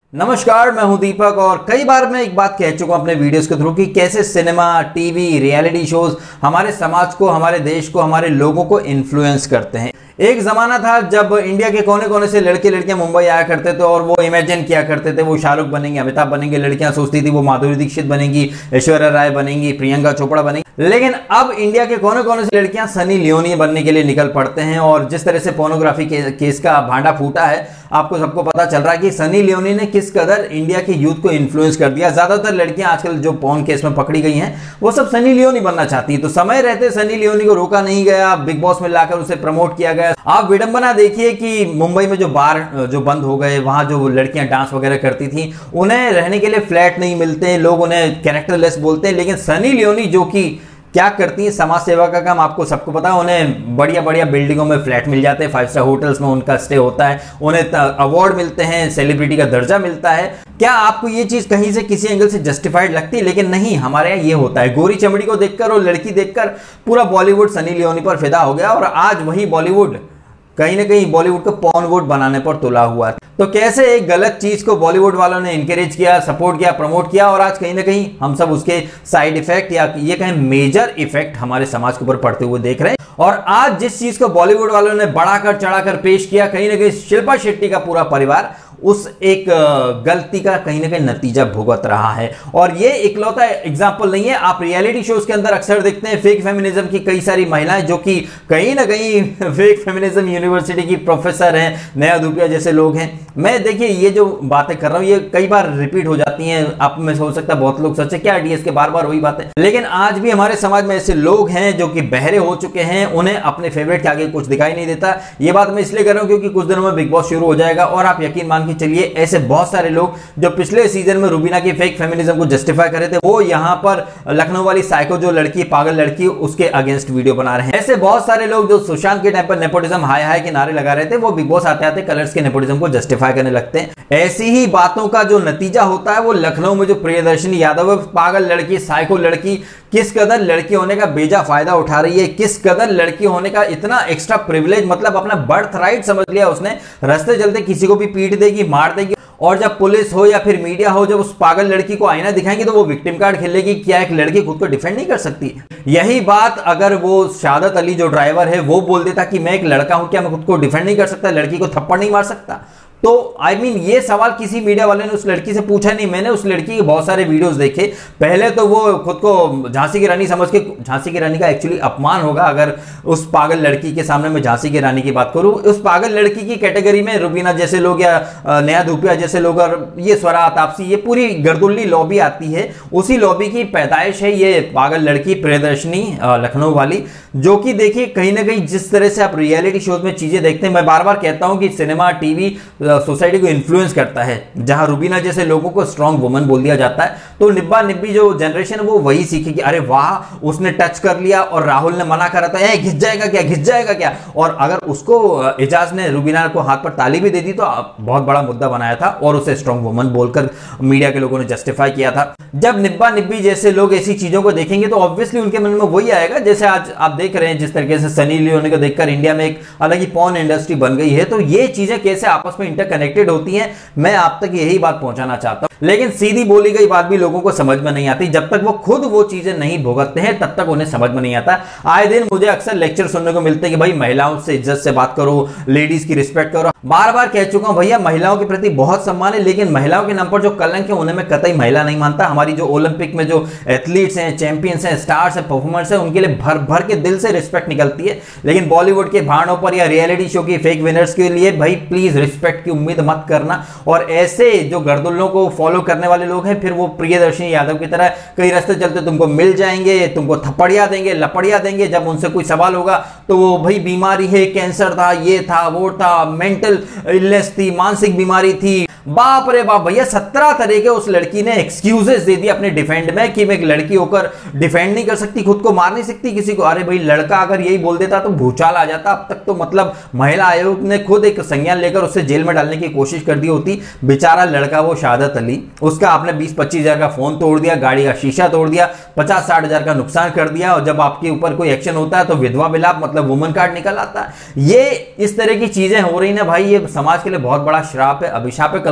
नमस्कार, मैं हूं दीपक और कई बार मैं एक बात कह चुका हूं अपने वीडियोस के थ्रू कि कैसे सिनेमा, टीवी, रियलिटी शोज हमारे समाज को, हमारे देश को, हमारे लोगों को इन्फ्लुएंस करते हैं। एक जमाना था जब इंडिया के कोने कोने से लड़के लड़कियां मुंबई आया करते थे और वो इमेजिन किया करते थे वो शाहरुख बनेंगे, अमिताभ बनेंगे। लड़कियां सोचती थी वो माधुरी दीक्षित बनेंगी, ऐश्वर्या राय बनेंगी, प्रियंका चोपड़ा बनेंगी। लेकिन अब इंडिया के कोने कोने से लड़कियां सनी लियोनी बनने के लिए निकल पड़ते हैं और जिस तरह से पोर्नोग्राफी केस का भांडा फूटा है, आपको सबको पता चल रहा है कि सनी लियोनी ने किस कदर इंडिया के यूथ को इन्फ्लुएंस कर दिया। ज्यादातर लड़कियां आजकल जो पोर्न केस में पकड़ी गई हैं वो सब सनी लियोनी बनना चाहती है। तो समय रहते सनी लियोनी को रोका नहीं गया, बिग बॉस में लाकर उसे प्रमोट किया गया। आप विडंबना देखिए कि मुंबई में जो बार जो बंद हो गए, वहां जो लड़कियां डांस वगैरह करती थी, उन्हें रहने के लिए फ्लैट नहीं मिलते, लोग उन्हें कैरेक्टरलेस बोलते हैं। लेकिन सनी लियोनी जो कि क्या करती है, समाज सेवा का काम, आपको सबको पता है। उन्हें बढ़िया बढ़िया बिल्डिंगों में फ्लैट मिल जाते हैं, 5 स्टार होटल्स में उनका स्टे होता है, उन्हें अवार्ड मिलते हैं, सेलिब्रिटी का दर्जा मिलता है। क्या आपको ये चीज कहीं से किसी एंगल से जस्टिफाइड लगती है? लेकिन नहीं, हमारे यहाँ ये होता है। गोरी चमड़ी को देखकर और लड़की देखकर पूरा बॉलीवुड सनी लियोनी पर फिदा हो गया और आज वही बॉलीवुड कहीं ना कहीं बॉलीवुड को पॉर्नवुड बनाने पर तुला हुआ है। तो कैसे एक गलत चीज को बॉलीवुड वालों ने इंकरेज किया, सपोर्ट किया, प्रमोट किया और आज कहीं ना कहीं हम सब उसके साइड इफेक्ट या ये कहें मेजर इफेक्ट हमारे समाज के ऊपर पड़ते हुए देख रहे हैं। और आज जिस चीज को बॉलीवुड वालों ने बढ़ाकर चढ़ाकर पेश किया, कहीं ना कहीं शिल्पा शेट्टी का पूरा परिवार उस एक गलती का कहीं ना कहीं नतीजा भुगत रहा है। और ये इकलौता एग्जाम्पल नहीं है। आप रियलिटी शोज के अंदर अक्सर देखते हैं फेक फेमिनिज्म की कई सारी महिलाएं जो कि कहीं ना कहीं फेक फेमिनिज्म यूनिवर्सिटी की प्रोफेसर हैं, नया धूपिया जैसे लोग हैं। मैं देखिए ये जो बातें कर रहा हूं ये कई बार रिपीट हो जाती हैं, आप में से हो सकता है बहुत लोग सोचे क्या डीएस के बार बार वही बातें। लेकिन आज भी हमारे समाज में ऐसे लोग हैं जो कि बहरे हो चुके हैं, उन्हें अपने फेवरेट के आगे कुछ दिखाई नहीं देता। ये बात मैं इसलिए कर रहा हूं क्योंकि कुछ दिनों में बिग बॉस शुरू हो जाएगा और आप यकीन मान के चलिए ऐसे बहुत सारे लोग जो पिछले सीजन में रुबीना की फेक फेमिनिज्म को जस्टिफाई कर रहे थे, वो यहां पर लखनऊ वाली साइको जो लड़की, पागल लड़की, उसके अगेंस्ट वीडियो बना रहे हैं। ऐसे बहुत सारे लोग जो सुशांत के टाइम पर नेपोटिज्म हाय हाय के नारे लगा रहे थे, वो बिग बॉस आते आते कलर्स के नेपोटिज्म को जस्टिफाई करने लगते हैं। ऐसी ही बातों का जो नतीजा होता है वो लखनऊ में जो प्रियदर्शनी यादव पागल लड़की, साइको लड़की, किस कदर लड़की होने का बेजा फायदा उठा रही है, किस कदर लड़की होने का इतना एक्स्ट्रा प्रिविलेज, मतलब अपना बर्थ राइट समझ लिया उसने। रास्ते चलते किसी को भी पीट देगी, मार देगी और जब पुलिस हो या फिर मीडिया हो, जब उस पागल लड़की को आईना दिखाएंगे तो वो विक्टिम कार्ड खेलेगी। क्या एक लड़की खुद को डिफेंड नहीं कर सकती? यही बात अगर वो शादत अली जो ड्राइवर है वो बोल देता कि मैं एक लड़का हूं, क्या मैं खुद को डिफेंड नहीं कर सकता, लड़की को थप्पड़ नहीं मार सकता? तो आई मीन ये सवाल किसी मीडिया वाले ने उस लड़की से पूछा नहीं। मैंने उस लड़की के बहुत सारे वीडियोस देखे। पहले तो वो खुद को झांसी की रानी समझ के, झांसी की रानी का एक्चुअली अपमान होगा अगर उस पागल लड़की के सामने मैं झांसी की रानी की बात करूं। उस पागल लड़की की कैटेगरी में रुबीना जैसे लोग या नया धूपिया जैसे लोग और ये स्वरा तापसी, ये पूरी गर्दुल्ली लॉबी आती है। उसी लॉबी की पैदाइश है ये पागल लड़की प्रियदर्शनी लखनऊ वाली, जो कि देखिए कहीं ना कहीं जिस तरह से आप रियलिटी शोज में चीजें देखते हैं, मैं बार बार कहता हूं कि सिनेमा, टीवी सोसाइटी को इन्फ्लुएंस करता है। जहां रुबीना जैसे लोगों को स्ट्रॉन्ग वुमन बोल दिया जाता है तो निब्बा निब्बी जो जनरेशन है वो वही सीखेगी। अरे वाह, उसने टच कर लिया और राहुल ने मना करा था, घिस जाएगा क्या, घिस जाएगा क्या। और अगर उसको एजाज ने रुबीना को हाथ पर ताली भी दे दी तो बहुत बड़ा मुद्दा बनाया था और उसे स्ट्रॉन्ग वुमन बोलकर मीडिया के लोगों ने जस्टिफाई किया था। जब निब्बा निब्बी जैसे लोग ऐसी चीजों को देखेंगे तो ऑब्वियसली उनके मन में वही आएगा। जैसे आज आप देख रहे हैं जिस तरीके से सनी लियोनी को देखकर इंडिया में एक अलग ही पॉर्न इंडस्ट्री बन गई है। तो ये चीजें कैसे आपस में इंटरकनेक्टेड होती हैं, मैं आप तक यही बात पहुंचाना चाहता हूं। लेकिन सीधी बोली गई बात भी लोगों को समझ में नहीं आती। जब तक वो खुद वो चीजें नहीं भुगतते हैं तब तक उन्हें समझ में नहीं आता। आए दिन मुझे अक्सर लेक्चर सुनने को मिलते हैं कि भाई महिलाओं से इज्जत से बात करो, लेडीज की रिस्पेक्ट करो। बार बार कह चुका हूं भैया, महिलाओं के प्रति बहुत सम्मान है, लेकिन महिलाओं के नाम पर जो कलंक है उन्हें मैं कतई महिला नहीं मानता। हमारी जो ओलंपिक में जो एथलीट्स हैं, चैंपियंस हैं, स्टार्स हैं, परफॉर्मर्स हैं, उनके लिए भर भर के दिल से रिस्पेक्ट निकलती है। लेकिन बॉलीवुड के भाड़ों पर या रियलिटी शो की फेक विनर्स के लिए भाई प्लीज रिस्पेक्ट की उम्मीद मत करना। और ऐसे जो गर्दुल्लों को फॉलो करने वाले लोग हैं, फिर वो प्रियदर्शनी यादव की तरह कई रास्ते चलते तुमको मिल जाएंगे, तुमको थप्पड़िया देंगे, लपड़िया देंगे। जब उनसे कोई सवाल होगा तो वो भाई बीमारी है, कैंसर था, ये था, वो था, मेंटल इलनेस थी, मानसिक बीमारी थी, बाप रे बाप भैया 17 तरह के उस लड़की ने एक्सक्यूजेस दे दिए अपने डिफेंड में कि मैं एक लड़की होकर डिफेंड नहीं कर सकती, खुद को मार नहीं सकती किसी को। अरे भाई लड़का अगर यही बोल देता तो भूचाल आ जाता। अब तक तो मतलब महिला आयोग ने खुद एक संज्ञान लेकर उससे जेल में डालने की कोशिश कर दी होती। बेचारा लड़का वो शादत अली, उसका आपने 20-25 हजार का फोन तोड़ दिया, गाड़ी का शीशा तोड़ दिया, 50-60 हजार का नुकसान कर दिया। और जब आपके ऊपर कोई एक्शन होता है तो विधवा विलाप मतलब वुमन कार्ड निकल आता है। ये इस तरह की चीजें हो रही ना भाई, ये समाज के लिए बहुत बड़ा श्राप है, अभिशाप है। कल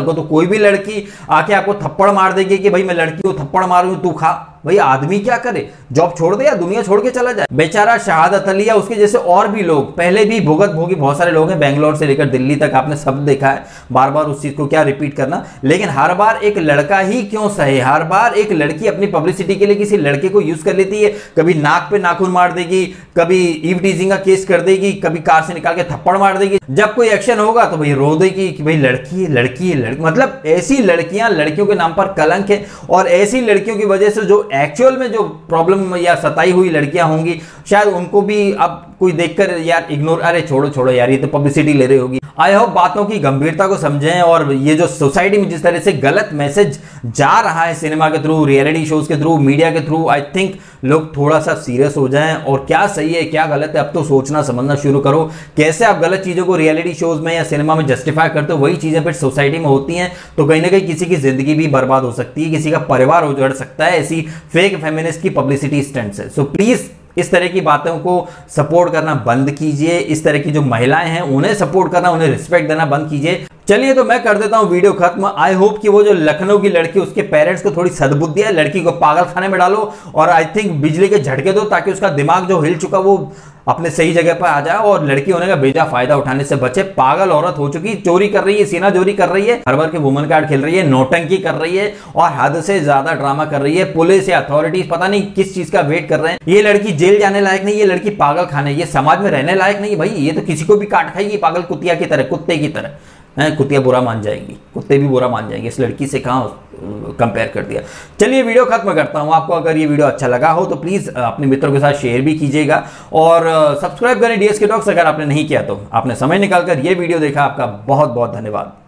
को, तो कोई भी लड़की आके आपको थप्पड़ मार देगी कि भाई मैं लड़की को थप्पड़ मारूं, तू खा। भाई आदमी क्या करे, जॉब छोड़ दे या दुनिया छोड़ के चला जाए। बेचारा शहादत अली या उसके जैसे और भी लोग, पहले भी भुगत भोगी बहुत सारे लोग हैं, बेंगलोर से लेकर दिल्ली तक आपने सब देखा है, बार बार उस चीज को क्या रिपीट करना। लेकिन हर बार एक लड़का ही क्यों सहे, हर बार एक लड़की अपनी पब्लिसिटी के लिए किसी लड़के को यूज कर लेती है, कभी नाक पे नाखून मार देगी, कभी ईव टीजिंग का केस कर देगी, कभी कार से निकाल के थप्पड़ मार देगी, जब कोई एक्शन होगा तो भाई रो देगी कि भाई लड़की है लड़की है लड़की। मतलब ऐसी लड़कियां लड़कियों के नाम पर कलंक है, और ऐसी लड़कियों की वजह से जो एक्चुअल में जो प्रॉब्लम या सताई हुई लड़कियां होंगी, शायद उनको भी अब कोई देखकर यार इग्नोर, अरे छोड़ो छोड़ो यार ये तो पब्लिसिटी ले रही होगी। आई होप बातों की गंभीरता को समझें, और ये जो सोसाइटी में जिस तरह से गलत मैसेज जा रहा है सिनेमा के थ्रू, रियलिटी शोज के थ्रू, मीडिया के थ्रू, आई थिंक लोग थोड़ा सा सीरियस हो जाएं और क्या सही है क्या गलत है अब तो सोचना समझना शुरू करो। कैसे आप गलत चीजों को रियलिटी शोज में या सिनेमा में जस्टिफाई करते हो, वही चीजें फिर सोसाइटी में होती हैं, तो कहीं ना कहीं किसी की जिंदगी भी बर्बाद हो सकती है, किसी का परिवार उजड़ सकता है ऐसी फेक फेमिनिस्ट की पब्लिसिटी स्टंट से। सो प्लीज इस तरह की बातों को सपोर्ट करना बंद कीजिए, इस तरह की जो महिलाएं हैं उन्हें सपोर्ट करना, उन्हें रिस्पेक्ट देना बंद कीजिए। चलिए तो मैं कर देता हूं वीडियो खत्म। आई होप कि वो जो लखनऊ की लड़की, उसके पेरेंट्स को थोड़ी सद्बुद्धि है, लड़की को पागल खाने में डालो और आई थिंक बिजली के झटके दो, ताकि उसका दिमाग जो हिल चुका वो अपने सही जगह पर आ जाए और लड़की होने का बेजा फायदा उठाने से बचे। पागल औरत हो चुकी, चोरी कर रही है, सीना चोरी कर रही है, हर बार के वुमन कार्ड खेल रही है, नौटंकी कर रही है और हद से ज्यादा ड्रामा कर रही है। पुलिस या अथॉरिटीज पता नहीं किस चीज का वेट कर रहे हैं। ये लड़की जेल जाने लायक नहीं, ये लड़की पागल खाने, ये समाज में रहने लायक नहीं भाई। ये तो किसी को भी काट खाएगी पागल कुतिया की तरह, कुत्ते की तरह। कुत्तियां बुरा मान जाएंगी, कुत्ते भी बुरा मान जाएंगे, इस लड़की से कहां कंपेयर कर दिया। चलिए वीडियो खत्म करता हूं। आपको अगर ये वीडियो अच्छा लगा हो तो प्लीज अपने मित्रों के साथ शेयर भी कीजिएगा और सब्सक्राइब करें डीएसके टॉक्स अगर आपने नहीं किया तो। आपने समय निकालकर ये वीडियो देखा, आपका बहुत बहुत धन्यवाद।